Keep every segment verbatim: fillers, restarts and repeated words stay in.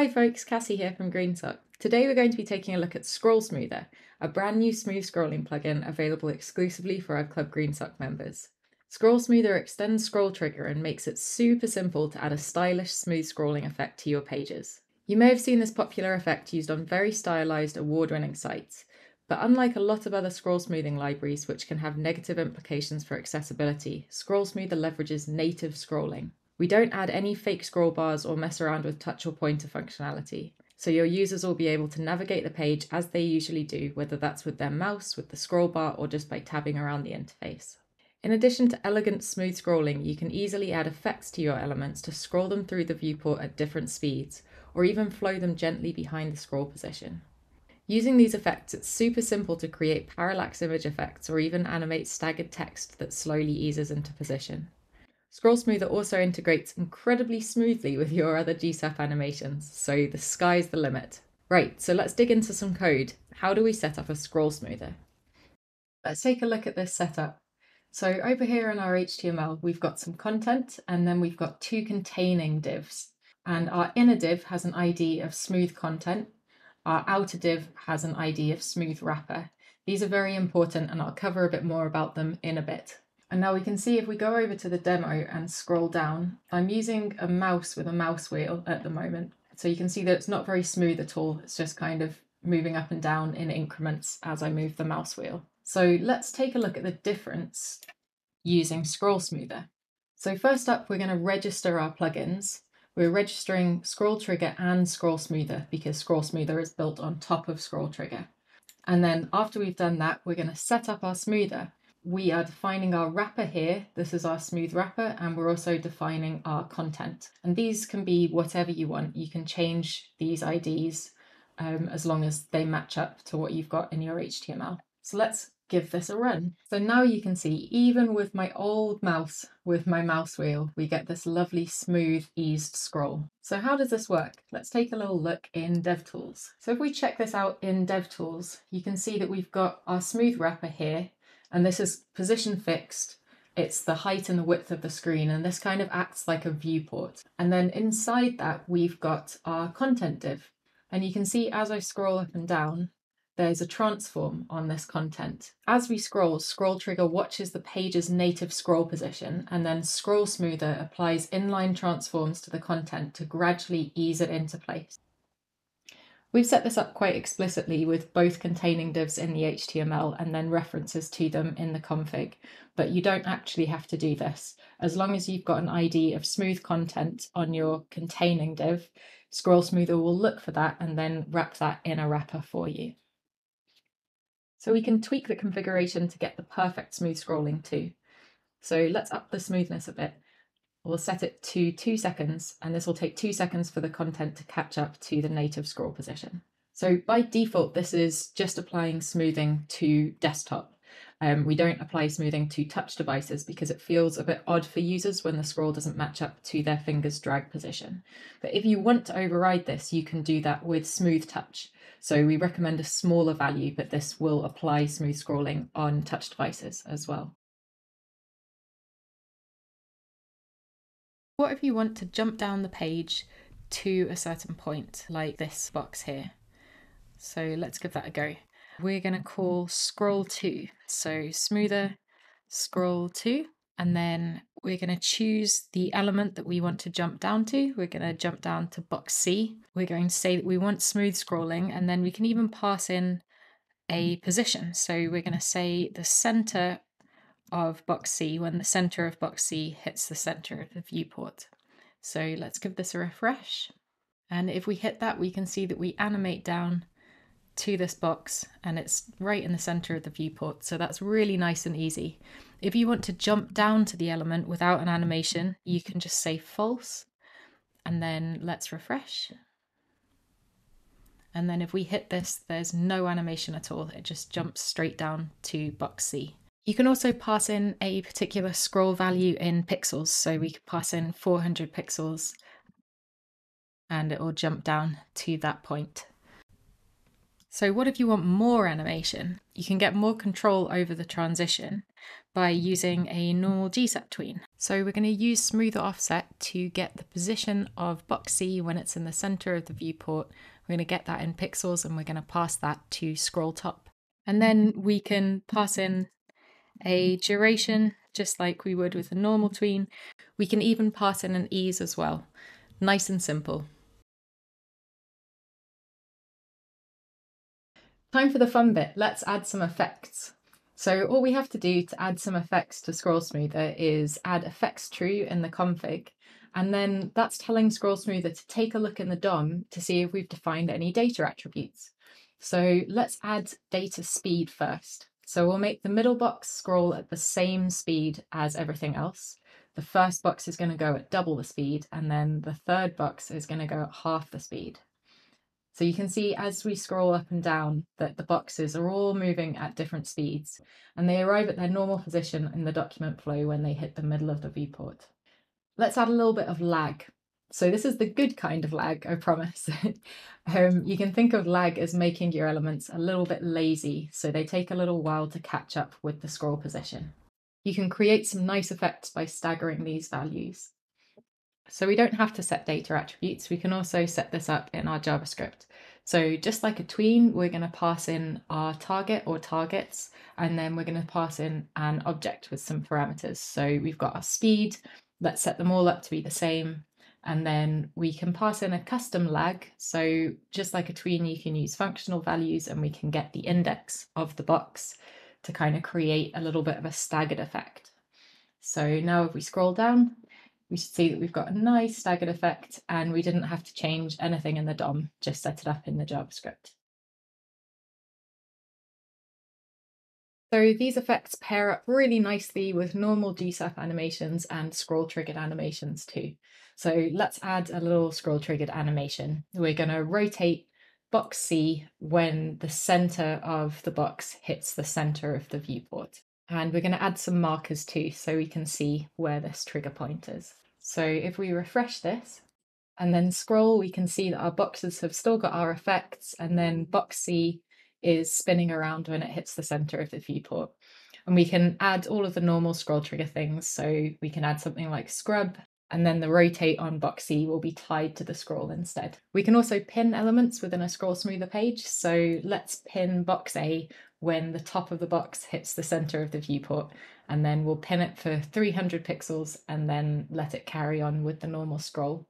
Hi folks, Cassie here from Greensock. Today we're going to be taking a look at Scroll Smoother, a brand new smooth scrolling plugin available exclusively for our Club Greensock members. Scroll Smoother extends Scroll Trigger and makes it super simple to add a stylish smooth scrolling effect to your pages. You may have seen this popular effect used on very stylized award-winning sites, but unlike a lot of other scroll smoothing libraries which can have negative implications for accessibility, Scroll Smoother leverages native scrolling. We don't add any fake scroll bars or mess around with touch or pointer functionality, so your users will be able to navigate the page as they usually do, whether that's with their mouse, with the scroll bar, or just by tabbing around the interface. In addition to elegant smooth scrolling, you can easily add effects to your elements to scroll them through the viewport at different speeds, or even flow them gently behind the scroll position. Using these effects, it's super simple to create parallax image effects or even animate staggered text that slowly eases into position. Scroll Smoother also integrates incredibly smoothly with your other G S A P animations, so the sky's the limit. Right, so let's dig into some code. How do we set up a Scroll Smoother? Let's take a look at this setup. So over here in our H T M L, we've got some content and then we've got two containing divs. And our inner div has an I D of smooth content. Our outer div has an I D of smooth wrapper. These are very important and I'll cover a bit more about them in a bit. And now we can see if we go over to the demo and scroll down, I'm using a mouse with a mouse wheel at the moment. So you can see that it's not very smooth at all. It's just kind of moving up and down in increments as I move the mouse wheel. So let's take a look at the difference using Scroll Smoother. So first up, we're going to register our plugins. We're registering Scroll Trigger and Scroll Smoother because Scroll Smoother is built on top of Scroll Trigger. And then after we've done that, we're going to set up our smoother. We are defining our wrapper here. This is our smooth wrapper, and we're also defining our content. And these can be whatever you want. You can change these I Ds um, as long as they match up to what you've got in your H T M L. So let's give this a run. So now you can see, even with my old mouse, with my mouse wheel, we get this lovely smooth eased scroll. So how does this work? Let's take a little look in DevTools. So if we check this out in DevTools, you can see that we've got our smooth wrapper here, and this is position fixed. It's the height and the width of the screen, and this kind of acts like a viewport. And then inside that, we've got our content div. And you can see as I scroll up and down, there's a transform on this content. As we scroll, Scroll Trigger watches the page's native scroll position, and then Scroll Smoother applies inline transforms to the content to gradually ease it into place. We've set this up quite explicitly with both containing divs in the H T M L and then references to them in the config, but you don't actually have to do this. As long as you've got an I D of smooth content on your containing div, Scroll Smoother will look for that and then wrap that in a wrapper for you. So we can tweak the configuration to get the perfect smooth scrolling too. So let's up the smoothness a bit. We'll set it to two seconds, and this will take two seconds for the content to catch up to the native scroll position. So by default, this is just applying smoothing to desktop. Um, we don't apply smoothing to touch devices because it feels a bit odd for users when the scroll doesn't match up to their finger's drag position. But if you want to override this, you can do that with smooth touch. So we recommend a smaller value, but this will apply smooth scrolling on touch devices as well. What if you want to jump down the page to a certain point, like this box here? So let's give that a go. We're going to call scroll to. So smoother, scroll to, and then we're going to choose the element that we want to jump down to. We're going to jump down to box C. We're going to say that we want smooth scrolling, and then we can even pass in a position. So we're going to say the center of box C when the center of box C hits the center of the viewport. So let's give this a refresh. And if we hit that, we can see that we animate down to this box and it's right in the center of the viewport. So that's really nice and easy. If you want to jump down to the element without an animation, you can just say false, and then let's refresh. And then if we hit this, there's no animation at all. It just jumps straight down to box C. You can also pass in a particular scroll value in pixels. So we could pass in four hundred pixels and it will jump down to that point. So what if you want more animation? You can get more control over the transition by using a normal G S A P tween. So we're going to use smoother offset to get the position of box C when it's in the center of the viewport. We're going to get that in pixels and we're going to pass that to scroll top. And then we can pass in a duration just like we would with a normal tween. We can even pass in an ease as well. Nice and simple. Time for the fun bit. Let's add some effects. So all we have to do to add some effects to Scroll Smoother is add effects true in the config. And then that's telling Scroll Smoother to take a look in the D O M to see if we've defined any data attributes. So let's add data speed first. So we'll make the middle box scroll at the same speed as everything else. The first box is going to go at double the speed, and then the third box is going to go at half the speed. So you can see as we scroll up and down that the boxes are all moving at different speeds, and they arrive at their normal position in the document flow when they hit the middle of the viewport. Let's add a little bit of lag. So this is the good kind of lag, I promise. um, you can think of lag as making your elements a little bit lazy, so they take a little while to catch up with the scroll position. You can create some nice effects by staggering these values. So we don't have to set data attributes, we can also set this up in our JavaScript. So just like a tween, we're going to pass in our target or targets, and then we're going to pass in an object with some parameters. So we've got our speed, let's set them all up to be the same, and then we can pass in a custom lag. So just like a tween, you can use functional values and we can get the index of the box to kind of create a little bit of a staggered effect. So now if we scroll down, we should see that we've got a nice staggered effect and we didn't have to change anything in the D O M, just set it up in the JavaScript. So these effects pair up really nicely with normal G S A P animations and scroll triggered animations too. So let's add a little scroll triggered animation. We're going to rotate box C when the center of the box hits the center of the viewport. And we're going to add some markers too, so we can see where this trigger point is. So if we refresh this and then scroll, we can see that our boxes have still got our effects, and then box C is spinning around when it hits the center of the viewport. And we can add all of the normal scroll trigger things. So we can add something like scrub, and then the rotate on box C will be tied to the scroll instead. We can also pin elements within a Scroll Smoother page. So let's pin box A when the top of the box hits the center of the viewport, and then we'll pin it for three hundred pixels and then let it carry on with the normal scroll.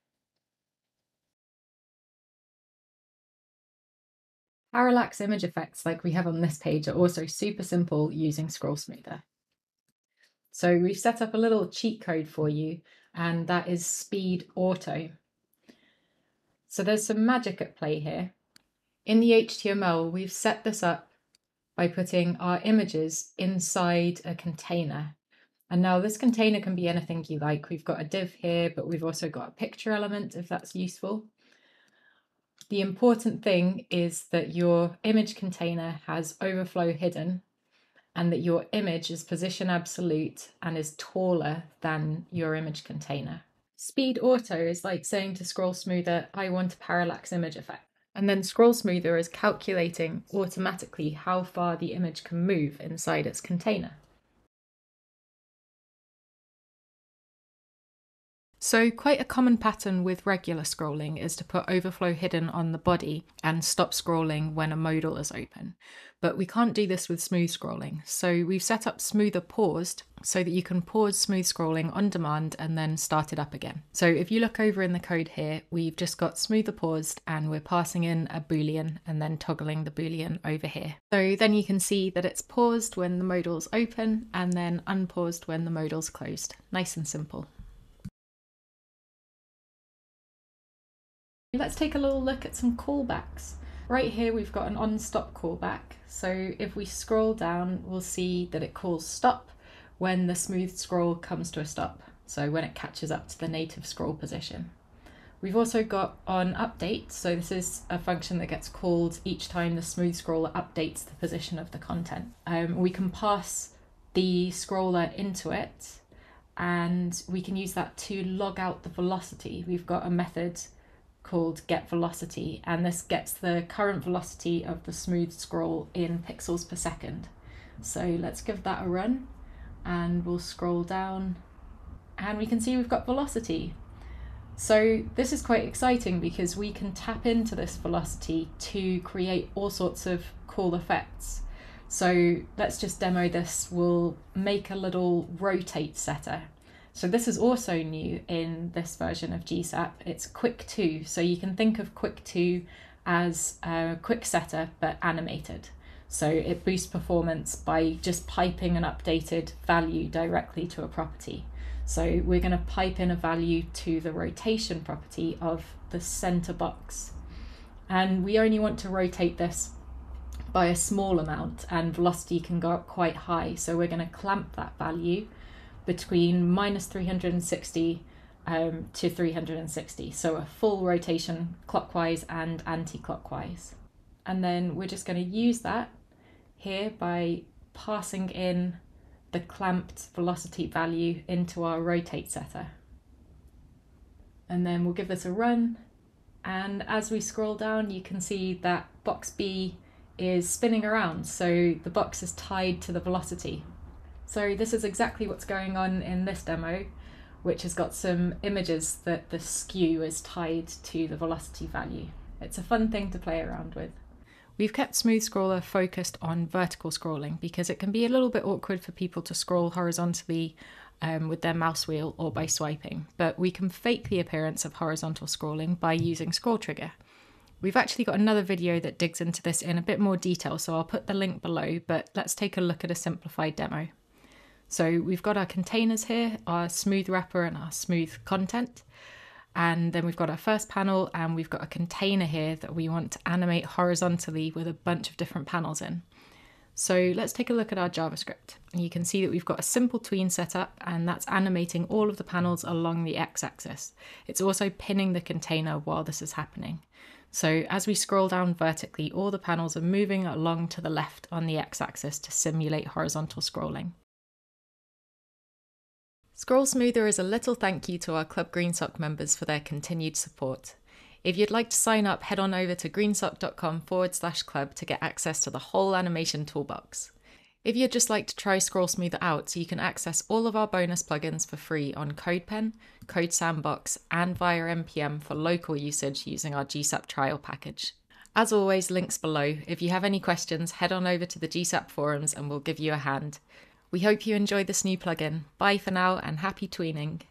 Parallax image effects like we have on this page are also super simple using Scroll Smoother. So we've set up a little cheat code for you, and that is speed auto. So there's some magic at play here. In the H T M L, we've set this up by putting our images inside a container. And now this container can be anything you like. We've got a div here, but we've also got a picture element if that's useful. The important thing is that your image container has overflow hidden, and that your image is position absolute and is taller than your image container. Speed auto is like saying to Scroll Smoother, I want a parallax image effect. And then Scroll Smoother is calculating automatically how far the image can move inside its container. So quite a common pattern with regular scrolling is to put overflow hidden on the body and stop scrolling when a modal is open. But we can't do this with smooth scrolling. So we've set up smoother paused so that you can pause smooth scrolling on demand and then start it up again. So if you look over in the code here, we've just got smoother paused and we're passing in a Boolean and then toggling the Boolean over here. So then you can see that it's paused when the modal's open and then unpaused when the modal's closed. Nice and simple. Let's take a little look at some callbacks. Right here we've got an on-stop callback. So if we scroll down, we'll see that it calls stop when the smooth scroll comes to a stop. So when it catches up to the native scroll position. We've also got on update. So this is a function that gets called each time the smooth scroller updates the position of the content. Um, we can pass the scroller into it, and we can use that to log out the velocity. We've got a method called Get Velocity, and this gets the current velocity of the smooth scroll in pixels per second. So let's give that a run and we'll scroll down and we can see we've got velocity. So this is quite exciting because we can tap into this velocity to create all sorts of cool effects. So let's just demo this. We'll make a little rotate setter. So this is also new in this version of G SAP. It's Quick two. So you can think of Quick two as a quick setter, but animated. So it boosts performance by just piping an updated value directly to a property. So we're going to pipe in a value to the rotation property of the center box. And we only want to rotate this by a small amount, and velocity can go up quite high. So we're going to clamp that value between minus three hundred sixty um, to three hundred sixty. So a full rotation clockwise and anti-clockwise. And then we're just going to use that here by passing in the clamped velocity value into our rotate setter. And then we'll give this a run. And as we scroll down, you can see that box B is spinning around. So the box is tied to the velocity. So this is exactly what's going on in this demo, which has got some images that the skew is tied to the velocity value. It's a fun thing to play around with. We've kept Smooth Scroller focused on vertical scrolling because it can be a little bit awkward for people to scroll horizontally um, with their mouse wheel or by swiping, but we can fake the appearance of horizontal scrolling by using Scroll Trigger. We've actually got another video that digs into this in a bit more detail, so I'll put the link below, but let's take a look at a simplified demo. So we've got our containers here, our smooth wrapper and our smooth content. And then we've got our first panel and we've got a container here that we want to animate horizontally with a bunch of different panels in. So let's take a look at our JavaScript. You can see that we've got a simple tween set up, and that's animating all of the panels along the x-axis. It's also pinning the container while this is happening. So as we scroll down vertically, all the panels are moving along to the left on the x-axis to simulate horizontal scrolling. Scroll Smoother is a little thank you to our Club GreenSock members for their continued support. If you'd like to sign up, head on over to greensock.com forward slash club to get access to the whole animation toolbox. If you'd just like to try Scroll Smoother out, you can access all of our bonus plugins for free on CodePen, CodeSandbox, and via N P M for local usage using our G SAP trial package. As always, links below. If you have any questions, head on over to the G SAP forums and we'll give you a hand. We hope you enjoy this new plugin. Bye for now and happy tweening.